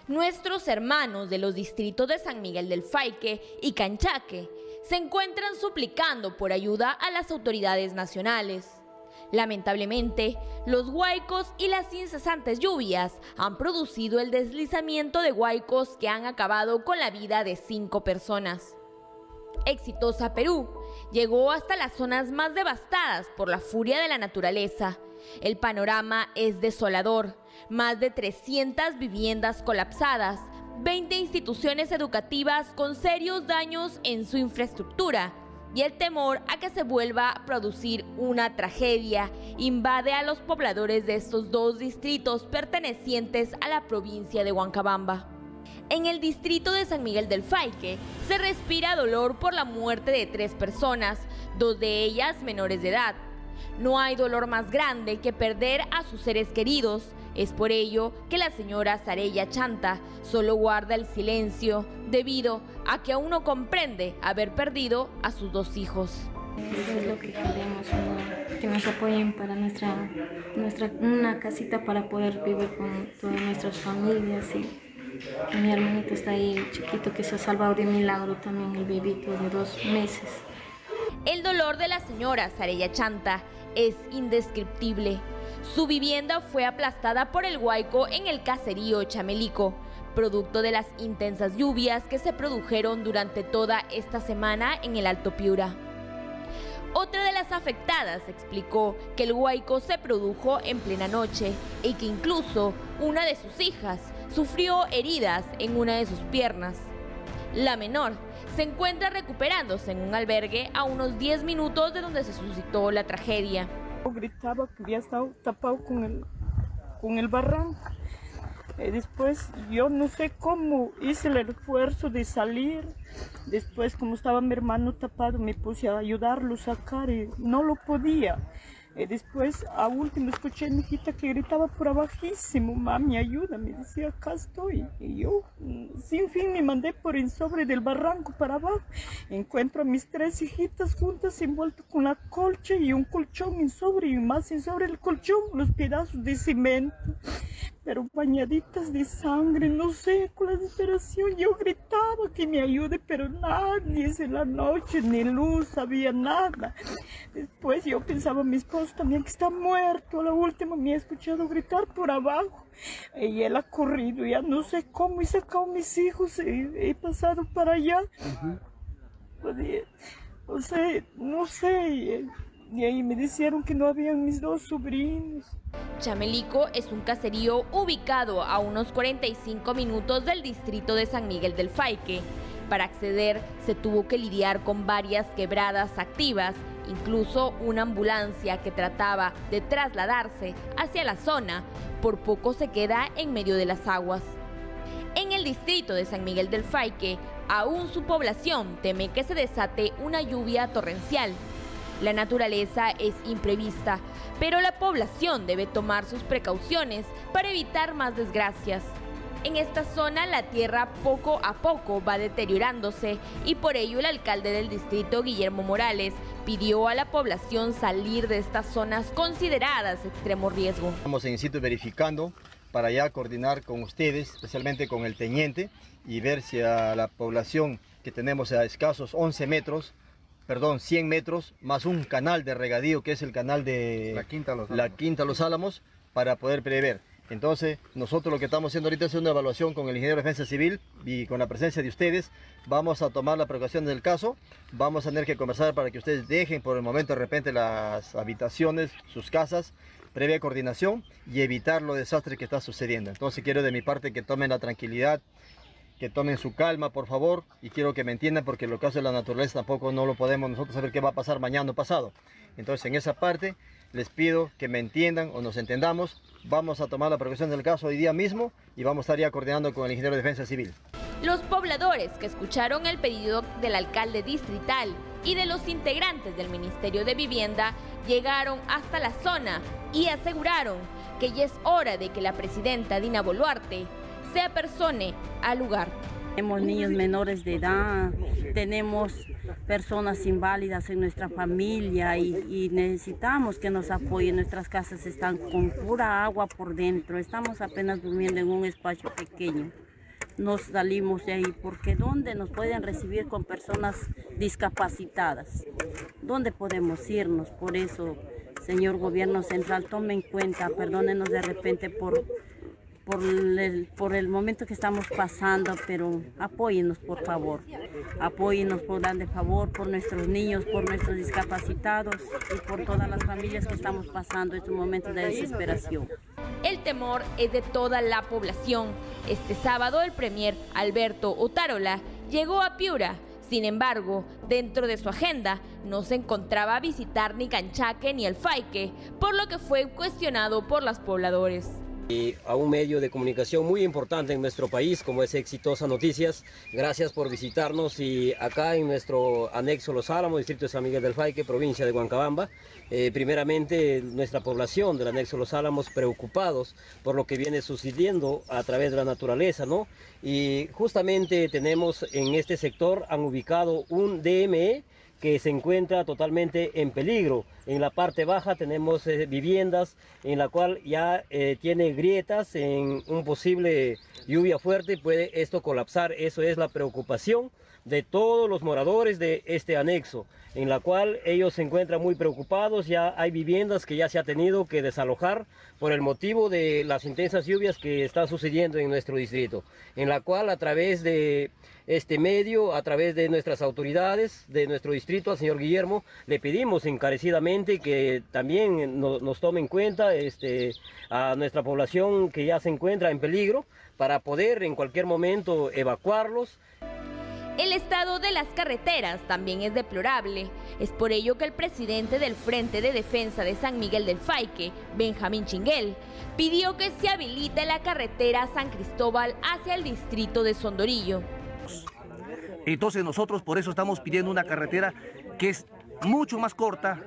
Nuestros hermanos de los distritos de San Miguel del Faique y Canchaque se encuentran suplicando por ayuda a las autoridades nacionales. Lamentablemente, los huaicos y las incesantes lluvias han producido el deslizamiento de huaicos que han acabado con la vida de 5 personas. Exitosa Perú llegó hasta las zonas más devastadas por la furia de la naturaleza. El panorama es desolador, más de 300 viviendas colapsadas, 20 instituciones educativas con serios daños en su infraestructura y el temor a que se vuelva a producir una tragedia invade a los pobladores de estos 2 distritos pertenecientes a la provincia de Huancabamba. En el distrito de San Miguel del Faique se respira dolor por la muerte de 3 personas, 2 de ellas menores de edad. No hay dolor más grande que perder a sus seres queridos. Es por ello que la señora Sarella Chanta solo guarda el silencio debido a que aún no comprende haber perdido a sus 2 hijos. Eso es lo que queremos, que nos apoyen para una casita para poder vivir con todas nuestras familias. Y mi hermanito está ahí chiquito que se ha salvado de milagro también, el bebito de 2 meses. El dolor de la señora Sarella Chanta es indescriptible. Su vivienda fue aplastada por el huaico en el caserío Chamelico, producto de las intensas lluvias que se produjeron durante toda esta semana en el Alto Piura. Otra de las afectadas explicó que el huaico se produjo en plena noche y que incluso una de sus hijas sufrió heridas en una de sus piernas. La menor se encuentra recuperándose en un albergue a unos 10 minutos de donde se suscitó la tragedia. Gritaba que había estado tapado con el barranco. Después yo no sé cómo hice el esfuerzo de salir. Después, como estaba mi hermano tapado, me puse a ayudarlo a sacar y no lo podía. Después, a último, escuché a mi hijita que gritaba por abajísimo: mami, ayúdame. Decía, acá estoy. Y yo, sin fin, me mandé por en sobre del barranco para abajo. Encuentro a mis 3 hijitas juntas, envueltas con la colcha y un colchón en sobre, y más en sobre el colchón, los pedazos de cemento, pero bañaditas de sangre, no sé, con la desesperación. Yo gritaba que me ayude, pero nadie, en la noche, ni luz, había nada. Después yo pensaba, mi esposo también que está muerto. A la última me ha escuchado gritar por abajo y él ha corrido, ya no sé cómo, he sacado a mis hijos, he pasado para allá. O sea, no sé, y ahí me dijeron que no habían mis 2 sobrinos. Chamelico es un caserío ubicado a unos 45 minutos del distrito de San Miguel del Faique. Para acceder se tuvo que lidiar con varias quebradas activas, incluso una ambulancia que trataba de trasladarse hacia la zona, por poco se queda en medio de las aguas. En el distrito de San Miguel del Faique, aún su población teme que se desate una lluvia torrencial. La naturaleza es imprevista, pero la población debe tomar sus precauciones para evitar más desgracias. En esta zona la tierra poco a poco va deteriorándose y por ello el alcalde del distrito, Guillermo Morales, pidió a la población salir de estas zonas consideradas extremo riesgo. Estamos en sitio verificando para ya coordinar con ustedes, especialmente con el teniente, y ver si a la población que tenemos a escasos 100 metros, más un canal de regadío que es el canal de la Quinta Los Álamos, para poder prever. Entonces, nosotros lo que estamos haciendo ahorita es una evaluación con el ingeniero de defensa civil y con la presencia de ustedes. Vamos a tomar la precaución del caso, vamos a tener que conversar para que ustedes dejen por el momento de repente las habitaciones, sus casas, previa coordinación y evitar los desastres que está sucediendo. Entonces quiero de mi parte que tomen la tranquilidad, que tomen su calma, por favor, y quiero que me entiendan porque lo que hace la naturaleza tampoco no lo podemos nosotros saber qué va a pasar mañana o pasado. Entonces en esa parte les pido que me entiendan o nos entendamos. Vamos a tomar la precaución del caso hoy día mismo y vamos a estar ya coordinando con el ingeniero de defensa civil. Los pobladores que escucharon el pedido del alcalde distrital y de los integrantes del Ministerio de Vivienda llegaron hasta la zona y aseguraron que ya es hora de que la presidenta Dina Boluarte se apersone al lugar. Tenemos niños menores de edad, tenemos personas inválidas en nuestra familia y necesitamos que nos apoyen. Nuestras casas están con pura agua por dentro, estamos apenas durmiendo en un espacio pequeño. nos salimos de ahí, porque ¿dónde nos pueden recibir con personas discapacitadas? ¿Dónde podemos irnos? Por eso, señor gobierno central, tome en cuenta, perdónenos de repente por el momento que estamos pasando, pero apóyennos por favor, apóyennos por grande favor, por nuestros niños, por nuestros discapacitados y por todas las familias que estamos pasando estos momentos de desesperación. El temor es de toda la población. Este sábado el premier Alberto Otárola llegó a Piura. Sin embargo, dentro de su agenda no se encontraba visitar ni Canchaque ni el Faique, por lo que fue cuestionado por los pobladores. Y a un medio de comunicación muy importante en nuestro país como es Exitosa Noticias. Gracias por visitarnos y acá en nuestro anexo Los Álamos, distrito de San Miguel del Faique, provincia de Huancabamba. Primeramente nuestra población del anexo Los Álamos preocupados por lo que viene sucediendo a través de la naturaleza, ¿no? Y justamente tenemos en este sector, han ubicado un DME que se encuentra totalmente en peligro. En la parte baja tenemos viviendas en la cual ya tiene grietas, en un posible lluvia fuerte puede esto colapsar. Eso es la preocupación de todos los moradores de este anexo, en la cual ellos se encuentran muy preocupados. Ya hay viviendas que ya se ha tenido que desalojar por el motivo de las intensas lluvias que están sucediendo en nuestro distrito, en la cual a través de este medio, a través de nuestras autoridades de nuestro distrito, al señor Guillermo, le pedimos encarecidamente que también nos tome en cuenta a nuestra población que ya se encuentra en peligro, para poder en cualquier momento evacuarlos. El estado de las carreteras también es deplorable. Es por ello que el presidente del Frente de Defensa de San Miguel del Faique, Benjamín Chinguel, pidió que se habilite la carretera San Cristóbal hacia el distrito de Sondorillo. Entonces nosotros por eso estamos pidiendo una carretera que es mucho más corta,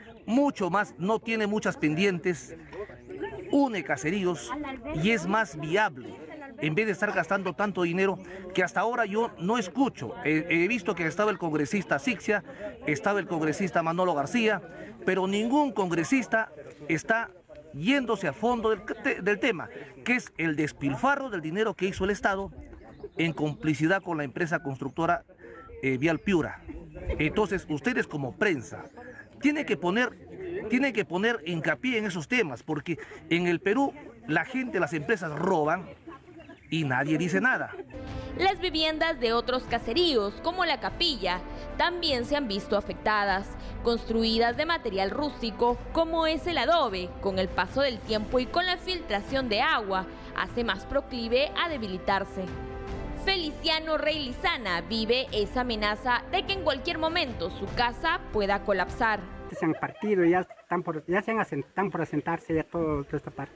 no tiene muchas pendientes, une caseríos y es más viable. En vez de estar gastando tanto dinero que hasta ahora yo no escucho. He visto que estaba el congresista Sixia, estaba el congresista Manolo García, pero ningún congresista está yéndose a fondo del tema, que es el despilfarro del dinero que hizo el Estado en complicidad con la empresa constructora Vial Piura. Entonces ustedes como prensa tienen que poner hincapié en esos temas, porque en el Perú la gente, las empresas roban y nadie dice nada. Las viviendas de otros caseríos, como La Capilla, también se han visto afectadas, construidas de material rústico como es el adobe. Con el paso del tiempo y con la filtración de agua, hace más proclive a debilitarse. Feliciano Rey Lizana vive esa amenaza de que en cualquier momento su casa pueda colapsar. Se han partido, ya están por asentarse ya toda esta parte.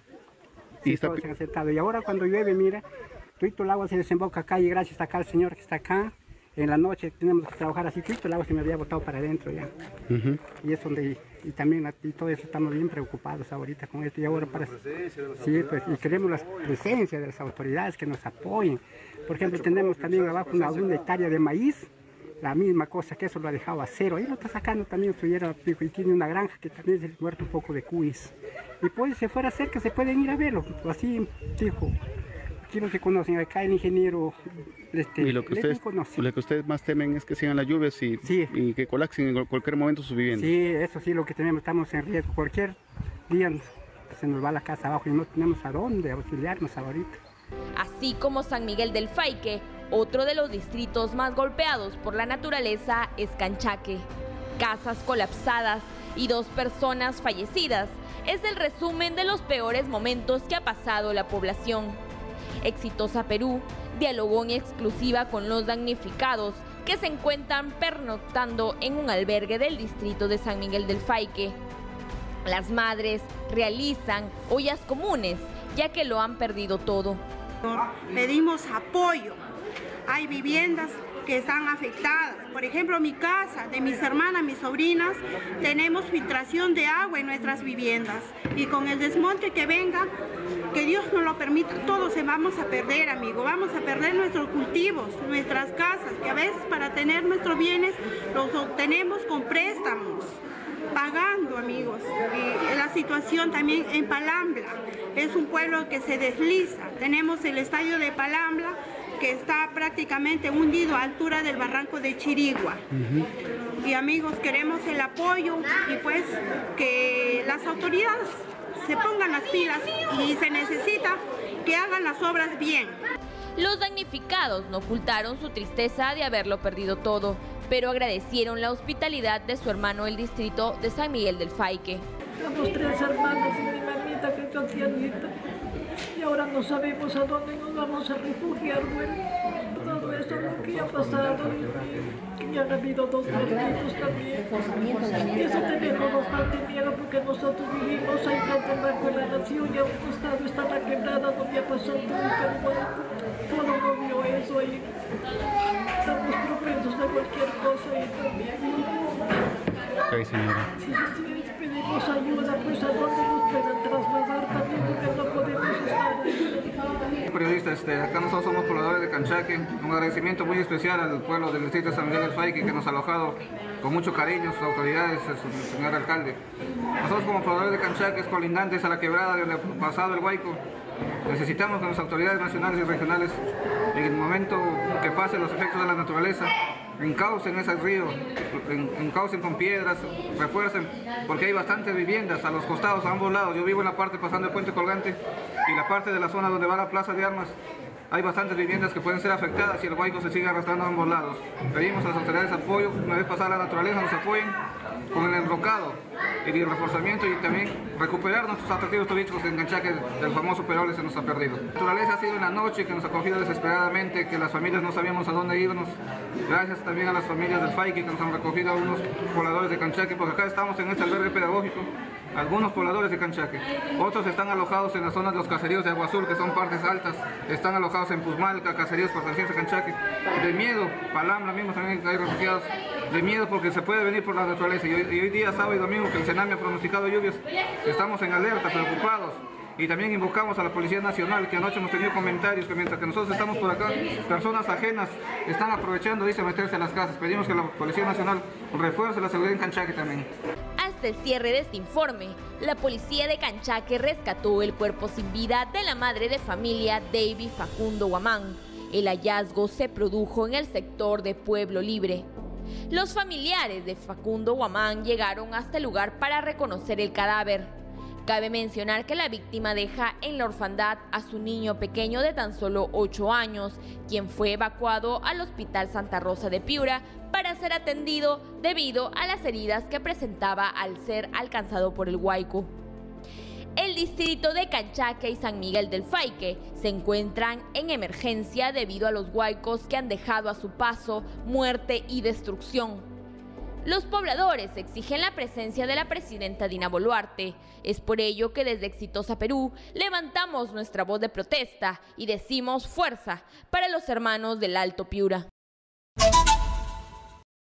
Sí, todos se han asentado. Y ahora cuando llueve, mira, todo el agua se desemboca acá y gracias acá al señor que está acá. En la noche tenemos que trabajar así, todo el agua se me había botado para adentro ya. Y es donde, y también y todo eso estamos bien preocupados ahorita con esto. Y ahora sí, pues, y queremos la presencia de las autoridades que nos apoyen. Por ejemplo, tenemos también abajo una hectárea de maíz, la misma cosa, que eso lo ha dejado a cero. Ahí lo está sacando también su hierba, y tiene una granja que también se le muerto un poco de cuis. Y pues si fuera cerca se pueden ir a verlo, así dijo. Aquí los que conocen, acá el ingeniero y lo que ustedes más temen es que sigan las lluvias y que colapsen en cualquier momento sus viviendas. Sí, eso sí, lo que tenemos, estamos en riesgo. Cualquier día se nos va la casa abajo y no tenemos a dónde auxiliarnos ahorita. Así como San Miguel del Faique, otro de los distritos más golpeados por la naturaleza es Canchaque. Casas colapsadas y 2 personas fallecidas es el resumen de los peores momentos que ha pasado la población. Exitosa Perú dialogó en exclusiva con los damnificados que se encuentran pernoctando en un albergue del distrito de San Miguel del Faique. Las madres realizan ollas comunes, ya que lo han perdido todo. Pedimos apoyo. Hay viviendas que están afectadas. Por ejemplo, mi casa, de mis hermanas, mis sobrinas, tenemos filtración de agua en nuestras viviendas. Y con el desmonte que venga, que Dios nos lo permita, todos se vamos a perder, amigo. Vamos a perder nuestros cultivos, nuestras casas, que a veces para tener nuestros bienes los obtenemos con préstamos. pagando, amigos. Y la situación también en Palambla, es un pueblo que se desliza. Tenemos el estadio de Palambla que está prácticamente hundido a altura del barranco de Chirigua. Y amigos, queremos el apoyo y pues que las autoridades se pongan las pilas y se necesita que hagan las obras bien. Los damnificados no ocultaron su tristeza de haberlo perdido todo, pero agradecieron la hospitalidad de su hermano del distrito de San Miguel del Faique. Somos 3 hermanos y mi mamita que es ancianita. Y ahora no sabemos a dónde nos vamos a refugiar, bueno. Todo eso lo que ha pasado, que ya han habido 2 muertos también. Y eso tenemos bastante miedo porque nosotros vivimos ahí frente al Banco de la Nación y a un costado está la quebrada donde ha pasado todo no vio eso y estamos propensos a cualquier cosa y también. Ok, señora. Sí, pedimos ayuda, pues a dónde nos puedan trasladar también porque no podemos estar ahí. Periodistas, acá nosotros somos pobladores de Canchaque, un agradecimiento muy especial al pueblo del distrito de San Miguel del Faique que nos ha alojado con mucho cariño, sus autoridades, su señor alcalde. Nosotros como pobladores de Canchaque, colindantes a la quebrada de donde ha pasado el Guayco, necesitamos que las autoridades nacionales y regionales, en el momento que pasen los efectos de la naturaleza, encaucen ese río, encaucen con piedras, refuercen, porque hay bastantes viviendas a los costados, a ambos lados. Yo vivo en la parte pasando el puente colgante y la parte de la zona donde va la plaza de armas. Hay bastantes viviendas que pueden ser afectadas si el Guayco se sigue arrastrando a ambos lados. Pedimos a las autoridades apoyo, una vez pasada la naturaleza, nos apoyen con el enrocado y el reforzamiento y también recuperar nuestros atractivos turísticos que en Canchaque del famoso Peroles se nos ha perdido. La naturaleza ha sido en la noche que nos ha cogido desesperadamente, que las familias no sabíamos a dónde irnos. Gracias también a las familias del Faique que nos han recogido a unos pobladores de Canchaque, porque acá estamos en este albergue pedagógico. Algunos pobladores de Canchaque, otros están alojados en las zonas de los caseríos de Agua Azul, que son partes altas, están alojados en Puzmalca, caseríos pertenecientes a Canchaque. De miedo, Palambla mismo también hay refugiados, de miedo porque se puede venir por la naturaleza. Y hoy día, sábado y domingo, que el Senami ha pronosticado lluvias, estamos en alerta, preocupados. Y también invocamos a la Policía Nacional, que anoche hemos tenido comentarios que mientras que nosotros estamos por acá, personas ajenas están aprovechando, dice, meterse a las casas. Pedimos que la Policía Nacional refuerce la seguridad en Canchaque también. Hasta el cierre de este informe, la policía de Canchaque rescató el cuerpo sin vida de la madre de familia David Facundo Guamán. El hallazgo se produjo en el sector de Pueblo Libre. Los familiares de Facundo Guamán llegaron hasta el lugar para reconocer el cadáver. Cabe mencionar que la víctima deja en la orfandad a su niño pequeño de tan solo 8 años, quien fue evacuado al Hospital Santa Rosa de Piura para ser atendido debido a las heridas que presentaba al ser alcanzado por el Guayco. El distrito de Canchaque y San Miguel del Faique se encuentran en emergencia debido a los Guaycos que han dejado a su paso muerte y destrucción. Los pobladores exigen la presencia de la presidenta Dina Boluarte. Es por ello que desde Exitosa Perú levantamos nuestra voz de protesta y decimos fuerza para los hermanos del Alto Piura.